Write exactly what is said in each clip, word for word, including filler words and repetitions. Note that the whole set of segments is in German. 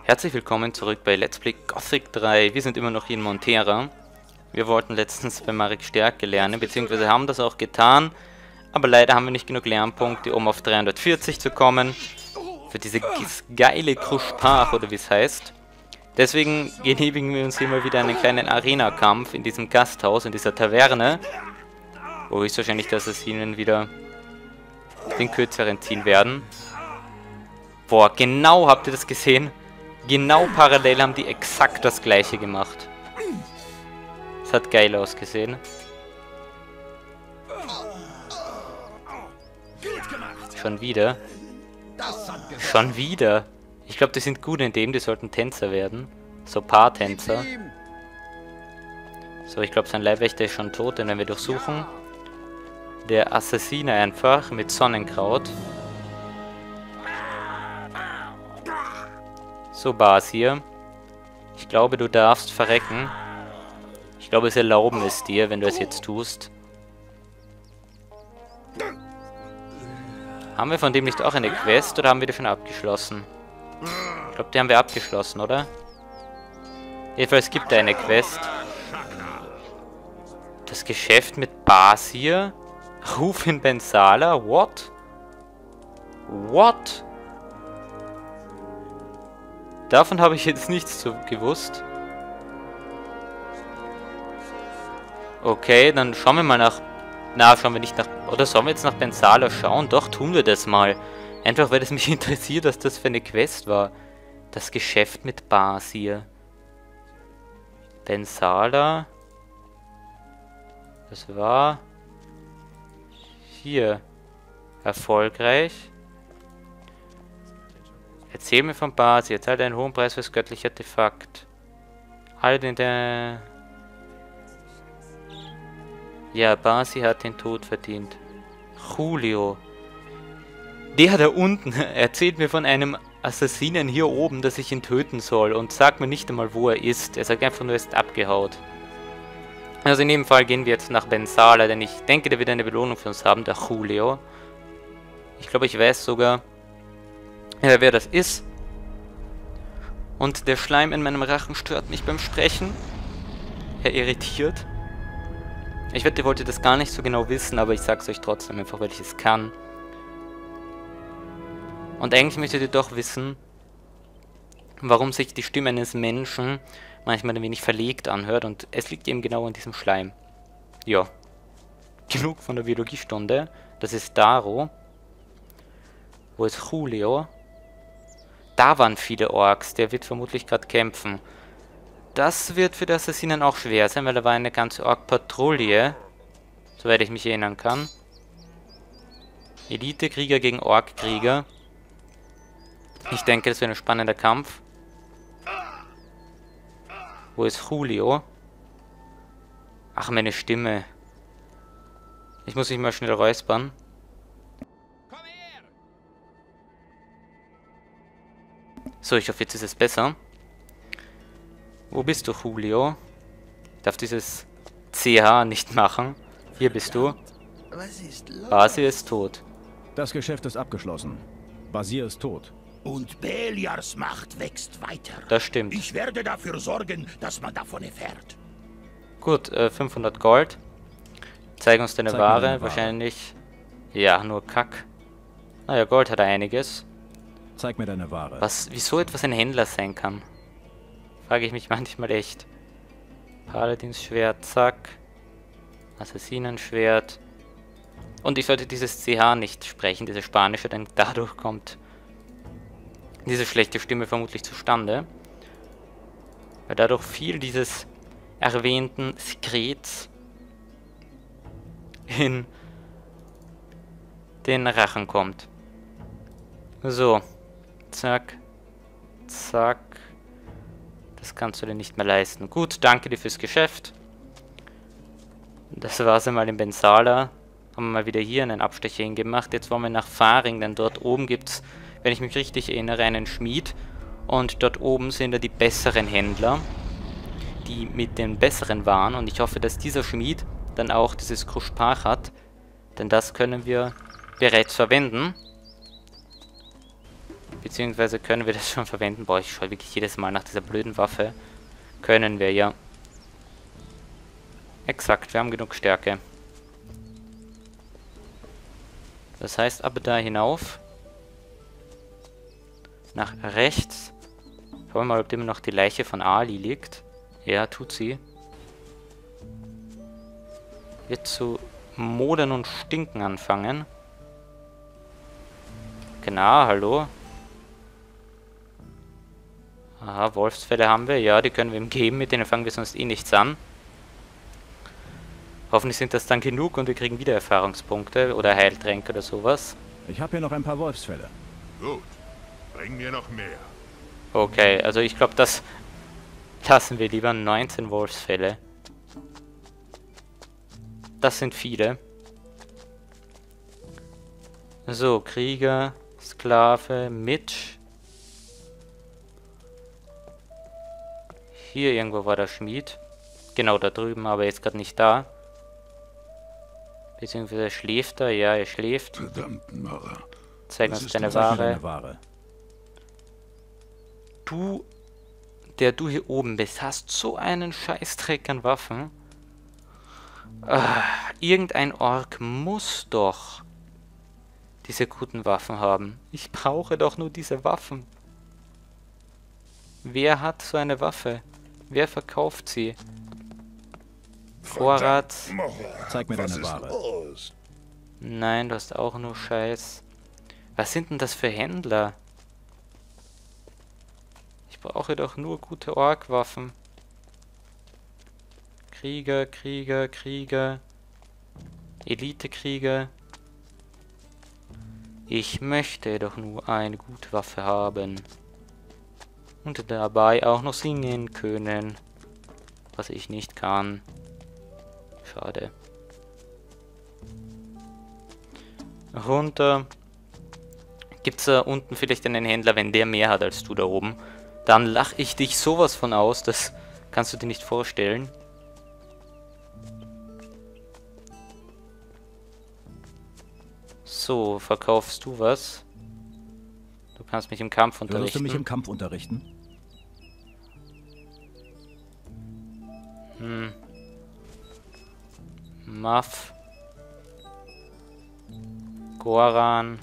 Herzlich willkommen zurück bei Let's Play Gothic drei. Wir sind immer noch hier in Montera. Wir wollten letztens bei Marek Stärke lernen, beziehungsweise haben das auch getan. Aber leider haben wir nicht genug Lernpunkte, um auf dreihundertvierzig zu kommen. Für diese geile Kruschpach, oder wie es heißt. Deswegen genehmigen wir uns hier mal wieder einen kleinen Arena-Kampf in diesem Gasthaus, in dieser Taverne. Wo höchstwahrscheinlich die Assassinen wieder den kürzeren ziehen werden. Boah, genau, habt ihr das gesehen? Genau parallel haben die exakt das gleiche gemacht. Das hat geil ausgesehen. Schon wieder. Schon wieder. Ich glaube, die sind gut in dem, die sollten Tänzer werden. So Paartänzer. So, ich glaube, sein Leibwächter ist schon tot, den werden wir durchsuchen. Der Assassine einfach mit Sonnenkraut. So, Basir. Ich glaube, du darfst verrecken. Ich glaube, es erlauben es dir, wenn du es jetzt tust. Haben wir von dem nicht auch eine Quest oder haben wir die schon abgeschlossen? Ich glaube, die haben wir abgeschlossen, oder? Jedenfalls gibt er eine Quest. Das Geschäft mit Basir? Ruf in Bensala? What? What? Davon habe ich jetzt nichts so gewusst. Okay, dann schauen wir mal nach... Na, schauen wir nicht nach... Oder sollen wir jetzt nach Bensala schauen? Doch, tun wir das mal. Einfach, weil es mich interessiert, was das für eine Quest war. Das Geschäft mit Basir. Bensala. Das war... Hier. Erfolgreich. Erzähl mir von Basir. Zahlt einen hohen Preis für das göttliche Artefakt. Halt in der... Ja, Basir hat den Tod verdient. Julio. Der da unten erzählt mir von einem Assassinen hier oben, dass ich ihn töten soll. Und sagt mir nicht einmal, wo er ist. Er sagt einfach nur, er ist abgehaut. Also in jedem Fall gehen wir jetzt nach Bensala, denn ich denke, der wird eine Belohnung für uns haben, der Julio. Ich glaube, ich weiß sogar... Ja, wer das ist. Und der Schleim in meinem Rachen stört mich beim Sprechen. Er irritiert. Ich wette, ihr wolltet das gar nicht so genau wissen, aber ich sag's euch trotzdem, einfach weil ich es kann. Und eigentlich möchtet ihr doch wissen, warum sich die Stimme eines Menschen manchmal ein wenig verlegt anhört. Und es liegt eben genau an diesem Schleim. Ja. Genug von der Biologiestunde. Das ist Daro. Wo ist Julio? Da waren viele Orks, der wird vermutlich gerade kämpfen. Das wird für die Assassinen auch schwer sein, weil da war eine ganze Ork-Patrouille, soweit ich mich erinnern kann. Elite-Krieger gegen Ork-Krieger. Ich denke, das wird ein spannender Kampf. Wo ist Julio? Ach, meine Stimme. Ich muss mich mal schnell räuspern. So, ich hoffe, jetzt ist es besser. Wo bist du, Julio? Ich darf dieses C H nicht machen. Hier bist du. Basir ist tot. Das Geschäft ist abgeschlossen. Basir ist tot. Und Beliars Macht wächst weiter. Das stimmt. Ich werde dafür sorgen, dass man davon erfährt. Gut, äh, fünfhundert Gold. Zeig uns deine Zeig Ware. deine Ware. Wahrscheinlich... Ja, nur Kack. Naja, Gold hat er einiges. Zeig mir deine Ware. Was, wieso etwas ein Händler sein kann, frage ich mich manchmal echt. Paladinsschwert, zack. Assassinenschwert. Und ich sollte dieses C H nicht sprechen, diese spanische, denn dadurch kommt diese schlechte Stimme vermutlich zustande. Weil dadurch viel dieses erwähnten Sekrets in den Rachen kommt. So. Zack. Zack. Das kannst du dir nicht mehr leisten. Gut, danke dir fürs Geschäft. Das war's einmal in Bensala. Haben wir mal wieder hier einen Abstecher hingemacht. Jetzt wollen wir nach Faring, denn dort oben gibt's, wenn ich mich richtig erinnere, einen Schmied. Und dort oben sind ja die besseren Händler, die mit den besseren Waren. Und ich hoffe, dass dieser Schmied dann auch dieses Kruschpach hat. Denn das können wir bereits verwenden. Beziehungsweise können wir das schon verwenden? Boah, ich schaue wirklich jedes Mal nach dieser blöden Waffe. Können wir ja. Exakt, wir haben genug Stärke. Das heißt, ab da hinauf. Nach rechts. Schauen wir mal, ob immer noch die Leiche von Ali liegt. Ja, tut sie. Wird zu modern und stinken anfangen. Genau, hallo. Aha, Wolfsfälle haben wir. Ja, die können wir ihm geben. Mit denen fangen wir sonst eh nichts an. Hoffentlich sind das dann genug und wir kriegen wieder Erfahrungspunkte oder Heiltränke oder sowas. Ich habe hier noch ein paar Wolfsfälle. Gut, bring mir noch mehr. Okay, also ich glaube, das lassen wir lieber. neunzehn Wolfsfälle. Das sind viele. So, Krieger, Sklave, Mitch. Hier irgendwo war der Schmied. Genau, da drüben, aber er ist gerade nicht da. Beziehungsweise schläft er. Ja, er schläft. Verdammt, Mörder. Zeig Was uns ist deine das? Zeig mir Ware. deine Ware. Du, der du hier oben bist, hast so einen Scheißdreck an Waffen. Ah, irgendein Ork muss doch diese guten Waffen haben. Ich brauche doch nur diese Waffen. Wer hat so eine Waffe? Wer verkauft sie? Vorrat. Zeig mir Was deine ist Ware. los? Nein, du hast auch nur Scheiß. Was sind denn das für Händler? Ich brauche doch nur gute Ork-Waffen. Krieger, Krieger, Krieger. Elite-Krieger. Ich möchte doch nur eine gute Waffe haben. Und dabei auch noch singen können. Was ich nicht kann. Schade. Runter. Gibt's da unten vielleicht einen Händler, wenn der mehr hat als du da oben? Dann lach ich dich sowas von aus, das kannst du dir nicht vorstellen. So, verkaufst du was? Du kannst mich im Kampf Würdest du unterrichten. mich im Kampf unterrichten? Hm. Muff. Goran.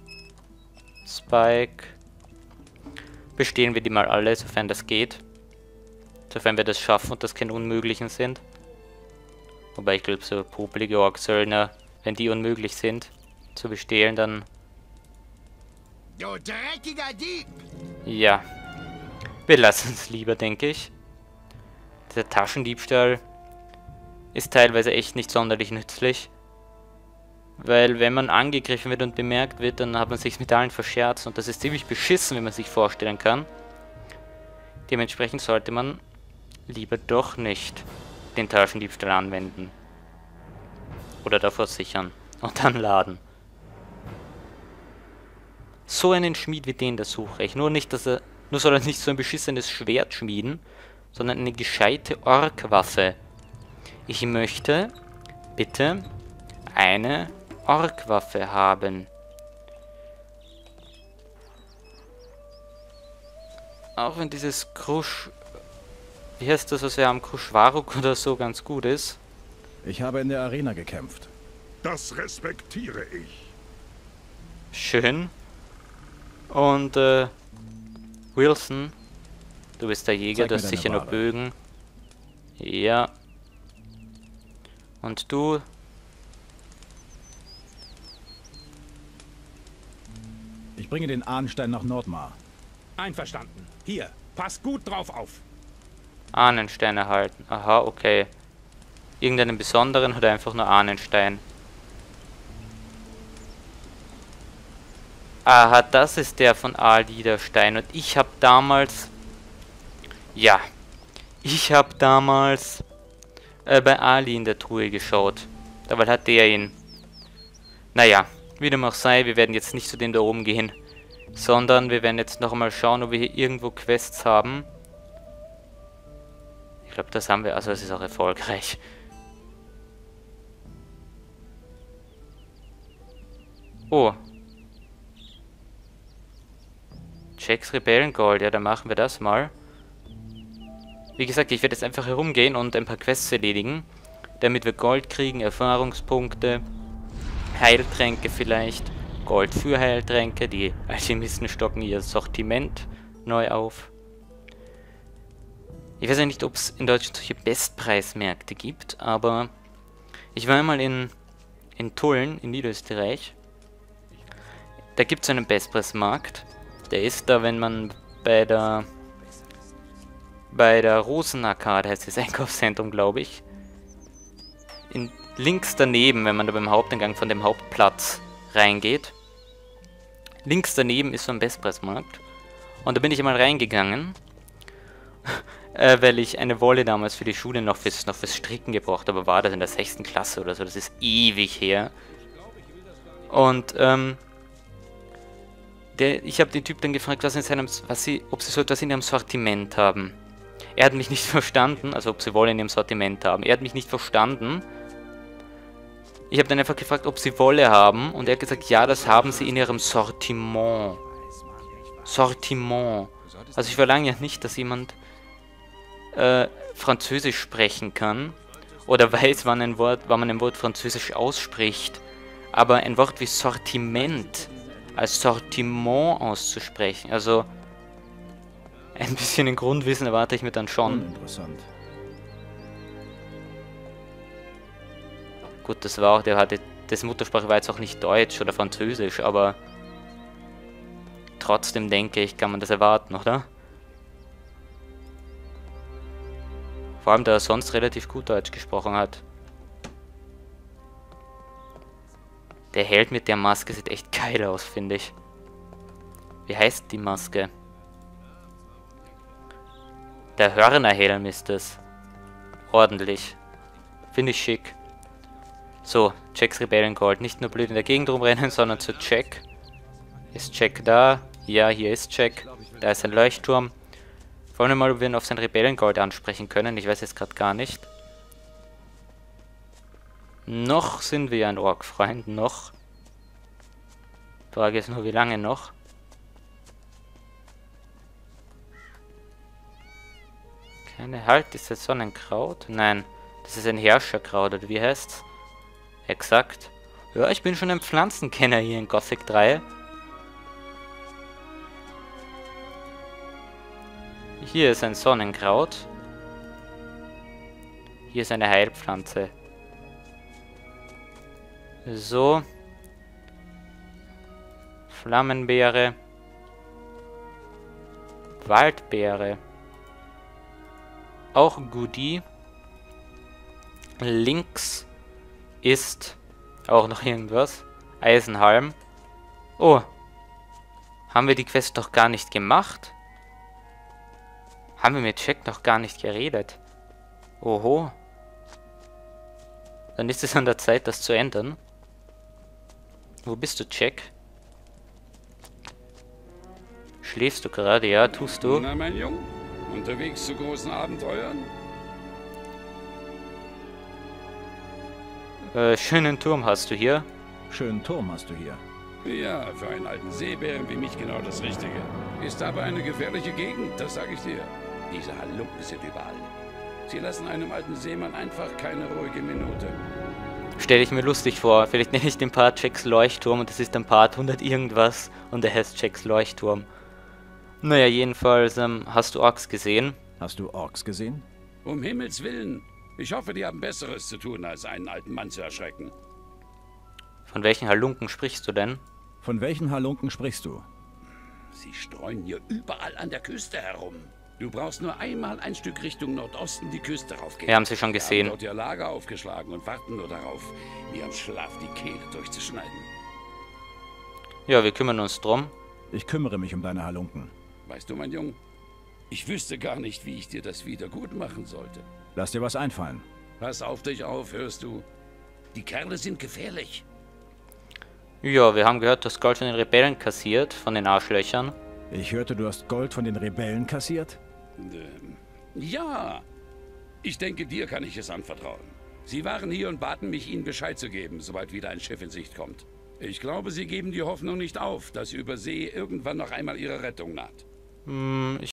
Spike. Bestehen wir die mal alle, sofern das geht. Sofern wir das schaffen und das keine Unmöglichen sind. Wobei ich glaube, so popelige Ork-Söldner, wenn die unmöglich sind zu bestehlen, dann... Du dreckiger Dieb! Ja. Wir lassen es lieber, denke ich. Der Taschendiebstahl ist teilweise echt nicht sonderlich nützlich. Weil wenn man angegriffen wird und bemerkt wird, dann hat man sich mit allen verscherzt. Und das ist ziemlich beschissen, wie man sich vorstellen kann. Dementsprechend sollte man lieber doch nicht den Taschendiebstahl anwenden. Oder davor sichern. Und dann laden. So einen Schmied wie den, da suche ich. Nur nicht, dass er... Nur soll er nicht so ein beschissenes Schwert schmieden, sondern eine gescheite Orkwaffe. Ich möchte bitte eine Orkwaffe haben. Auch wenn dieses Krusch... Wie heißt das, was wir haben? Kruschwaruk oder so ganz gut ist. Ich habe in der Arena gekämpft. Das respektiere ich. Schön. Und, äh... Wilson, du bist der Jäger, Zeig du mir hast deine sicher noch Ware. Bögen. Ja. Und du... Ich bringe den Ahnstein nach Nordmar. Einverstanden. Hier, pass gut drauf auf. Ahnenstein erhalten. Aha, okay. Irgendeinen besonderen oder einfach nur Ahnenstein? Aha, das ist der von Aalliederstein. Und ich habe damals... Ja. Ich habe damals äh, bei Ali in der Truhe geschaut. Dabei hat der ihn. Naja, wie dem auch sei, wir werden jetzt nicht zu dem da oben gehen. Sondern wir werden jetzt noch einmal schauen, ob wir hier irgendwo Quests haben. Ich glaube, das haben wir. Also es ist auch erfolgreich. Jack's Rebellengold, ja, dann machen wir das mal. Wie gesagt, ich werde jetzt einfach herumgehen und ein paar Quests erledigen, damit wir Gold kriegen, Erfahrungspunkte, Heiltränke vielleicht, Gold für Heiltränke, die Alchemisten stocken ihr Sortiment neu auf. Ich weiß ja nicht, ob es in Deutschland solche Bestpreismärkte gibt, aber ich war einmal in, in Tulln, in Niederösterreich. Da gibt es einen Bestpreismarkt. Der ist da, wenn man bei der bei der Rosenarkade, heißt das Einkaufszentrum, glaube ich, in, links daneben, wenn man da beim Haupteingang von dem Hauptplatz reingeht. Links daneben ist so ein Bestpreismarkt. Und da bin ich einmal reingegangen, äh, weil ich eine Wolle damals für die Schule noch fürs, noch fürs Stricken gebraucht habe. War das in der sechsten Klasse oder so, das ist ewig her. Und, ähm, der, ich habe den Typ dann gefragt, was in seinem, was sie, ob sie so etwas in ihrem Sortiment haben. Er hat mich nicht verstanden, also ob sie Wolle in ihrem Sortiment haben. Er hat mich nicht verstanden. Ich habe dann einfach gefragt, ob sie Wolle haben. Und er hat gesagt, ja, das haben sie in ihrem Sortiment. Sortiment. Also ich verlange ja nicht, dass jemand äh, Französisch sprechen kann. Oder weiß, wann, ein Wort, wann man ein Wort Französisch ausspricht. Aber ein Wort wie Sortiment als Sortiment auszusprechen. Also ein bisschen in Grundwissen erwarte ich mir dann schon. Interessant. Gut, das war auch, der hatte, dessen Muttersprache war jetzt auch nicht Deutsch oder Französisch, aber trotzdem denke ich, kann man das erwarten, oder? Vor allem, da er sonst relativ gut Deutsch gesprochen hat. Der Held mit der Maske sieht echt geil aus, finde ich. Wie heißt die Maske? Der Hörnerhelm ist es. Ordentlich. Finde ich schick. So, Jack's Rebellengold. Nicht nur blöd in der Gegend rumrennen, sondern zu Jack. Ist Jack da? Ja, hier ist Jack. Da ist ein Leuchtturm. Wollen wir mal, ob wir ihn auf sein Rebellengold ansprechen können. Ich weiß jetzt gerade gar nicht. Noch sind wir ja ein Ork-Freund. Noch. Frage ist nur, wie lange noch? Keine Halt, ist das Sonnenkraut? Nein, das ist ein Herrscherkraut, oder wie heißt's? Exakt. Ja, ich bin schon ein Pflanzenkenner hier in Gothic drei. Hier ist ein Sonnenkraut. Hier ist eine Heilpflanze. So. Flammenbeere. Waldbeere. Auch Goodie. Links ist auch noch irgendwas. Eisenhalm. Oh. Haben wir die Quest doch gar nicht gemacht? Haben wir mit Jack noch gar nicht geredet? Oho. Dann ist es an der Zeit, das zu ändern. Wo bist du, Jack? Schläfst du gerade? Ja, tust du. Na, mein Junge, unterwegs zu großen Abenteuern? Äh, schönen Turm hast du hier. Schönen Turm hast du hier. Ja, für einen alten Seebären wie mich genau das Richtige. Ist aber eine gefährliche Gegend, das sage ich dir. Diese Halunken sind überall. Sie lassen einem alten Seemann einfach keine ruhige Minute. Stelle ich mir lustig vor. Vielleicht nenne ich den Part Jacks Leuchtturm und das ist ein Part hundert irgendwas und der heißt Jacks Leuchtturm. Naja, jedenfalls, ähm, hast du Orks gesehen? Hast du Orks gesehen? Um Himmels Willen. Ich hoffe, die haben Besseres zu tun, als einen alten Mann zu erschrecken. Von welchen Halunken sprichst du denn? Von welchen Halunken sprichst du? Sie streuen hier überall an der Küste herum. Du brauchst nur einmal ein Stück Richtung Nordosten die Küste raufgehen. Wir haben sie schon gesehen. Sie haben dort ihr Lager aufgeschlagen und warten nur darauf, mir am Schlaf die Kehle durchzuschneiden. Ja, wir kümmern uns drum. Ich kümmere mich um deine Halunken. Weißt du, mein Junge, ich wüsste gar nicht, wie ich dir das wieder gut machen sollte. Lass dir was einfallen. Pass auf dich auf, hörst du? Die Kerle sind gefährlich. Ja, wir haben gehört, du hast Gold von den Rebellen kassiert, von den Arschlöchern. Ich hörte, du hast Gold von den Rebellen kassiert? Ähm, ja, ich denke, dir kann ich es anvertrauen. Sie waren hier und baten mich, ihnen Bescheid zu geben, sobald wieder ein Schiff in Sicht kommt. Ich glaube, Sie geben die Hoffnung nicht auf, dass über See irgendwann noch einmal Ihre Rettung naht. Hm, ich